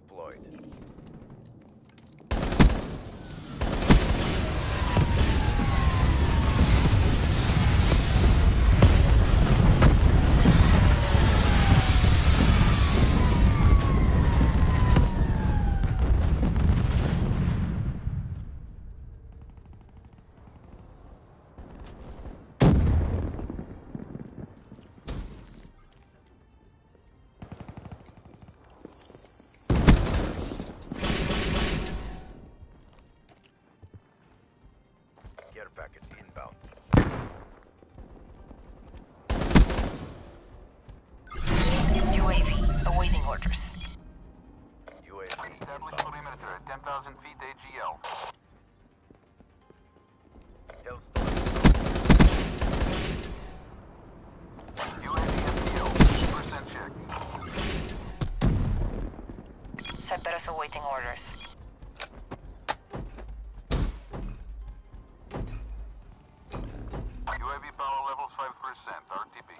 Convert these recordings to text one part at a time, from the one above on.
deployed. Care package inbound. UAV awaiting orders. UAV Establish inbound. perimeter at 10,000 feet AGL. Hellstorm. UAV FPL, 50% check. Cerberus awaiting orders. UAV power levels 5%, RTB.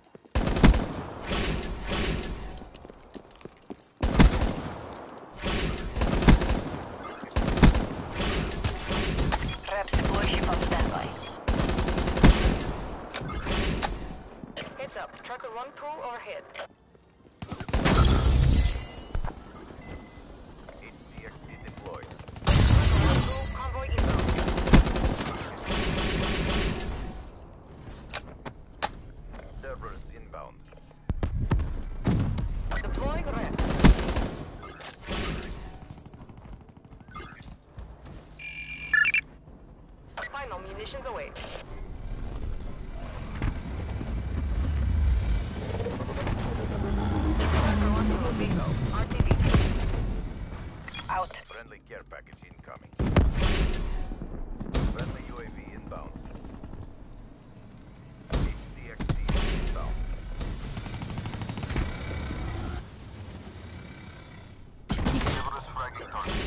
Raps deploy ship on standby. Heads up, tracker 1-2 overhead. HCXD deployed. 1-2 convoy inbound. Cerberus inbound. Deploying Raps. Final munitions away. Tracker 1-2 bingo. RTB. Out. Friendly care package incoming. Friendly UAV inbound. HCXD inbound. Cerberus fragging target.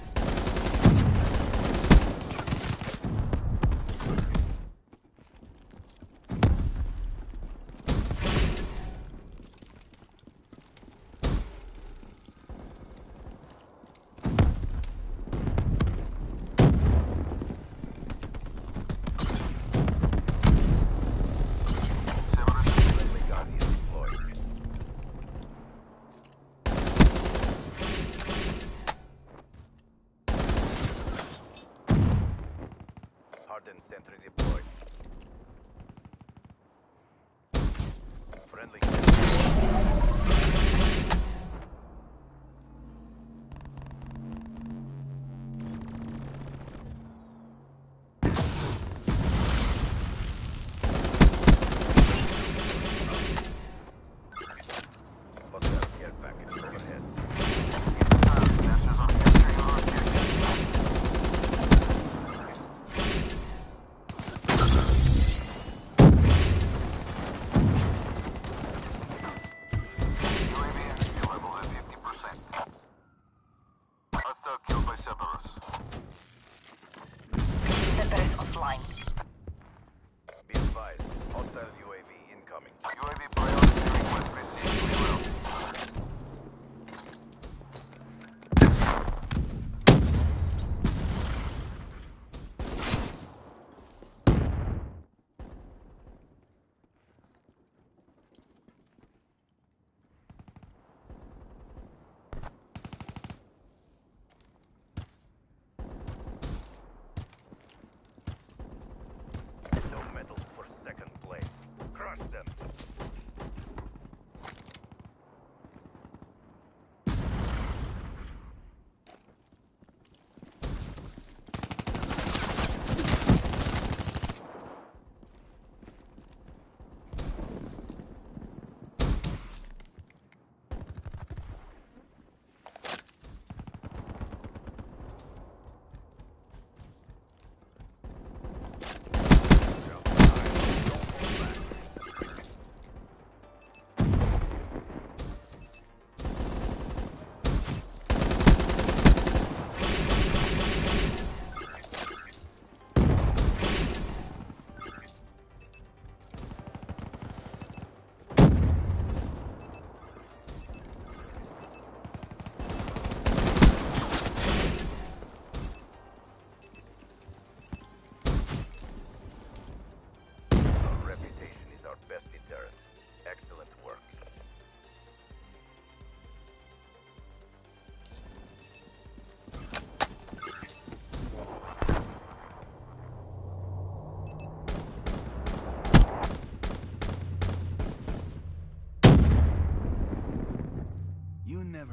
Cerberus Friendly Guardian deployed. Hardened sentry deployed. Friendly hostile care package overhead. sensors on capturing our objective.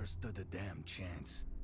never stood a damn chance.